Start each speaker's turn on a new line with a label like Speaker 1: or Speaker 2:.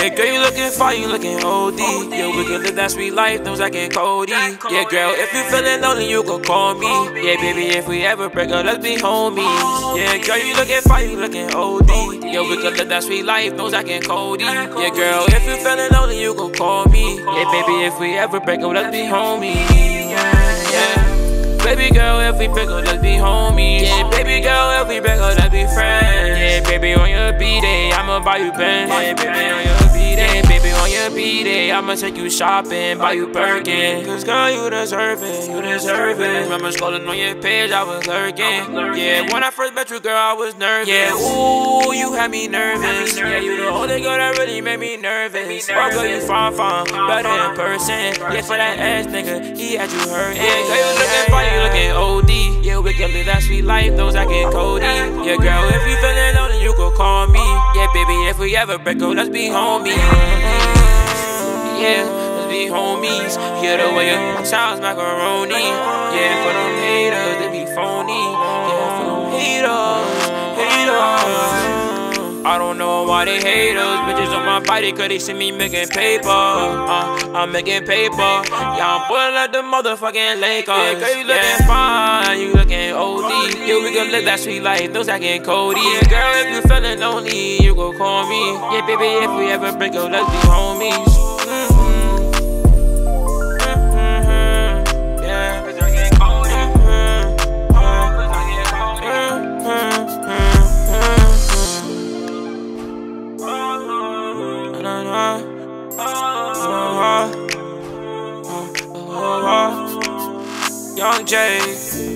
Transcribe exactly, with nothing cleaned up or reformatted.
Speaker 1: Yeah, girl, you looking fine, you looking O D. Yeah, we can live that sweet life, no zack and Cody. Yeah, girl, if you feeling lonely, you can call me. Yeah, baby, if we ever break up, let's be homies. Yeah, girl, you looking fine, you looking O D. Yeah, we can live that sweet life, no zack and Cody. Yeah, girl, if you feeling lonely, you can call me. Yeah, baby, if we ever break up, let's be homies. Yeah, yeah. Baby girl, if we break up, let's be homies. Yeah, baby girl, if we break up, let's be friends. Yeah, baby, on your B-day, I'ma buy you Benz. Yeah, baby, on your B-day, baby, on your B-day, I'ma take you shopping, buy you Birkin. Cause girl, you deserve it, you deserve it. Remember scrolling on your page, I was lurking. Yeah, when I first met you, girl, I was nervous. Yeah, ooh, you had me nervous. Yeah, you the only girl that really made me nervous. Oh, girl, you fine, fine, better in person. Yeah, for that ass nigga, he had you hurt. Yeah, girl, you looking fine, you looking O D. Yeah, we can live that sweet life, those I get Cody. Yeah, girl, if you feeling lonely, you can call me. Yeah, baby, if we ever break up, let's be homies. Yeah, let's be homies. Hear the way it sounds macaroni. Yeah, for them haters, they be phony. Yeah, for them haters, haters. I don't know why they hate us. Bitches on my body cause they see me making paper. uh, I'm making paper. Yeah, I'm pulling like the motherfucking Lakers. Yeah, girl, you looking yeah. fine, you looking O D. Yeah, we gon' live that sweet life, no zack and Cody. Yeah, girl, if you feeling lonely, you gon' call me. Yeah, baby, if we ever break up, let's be homies. Young J.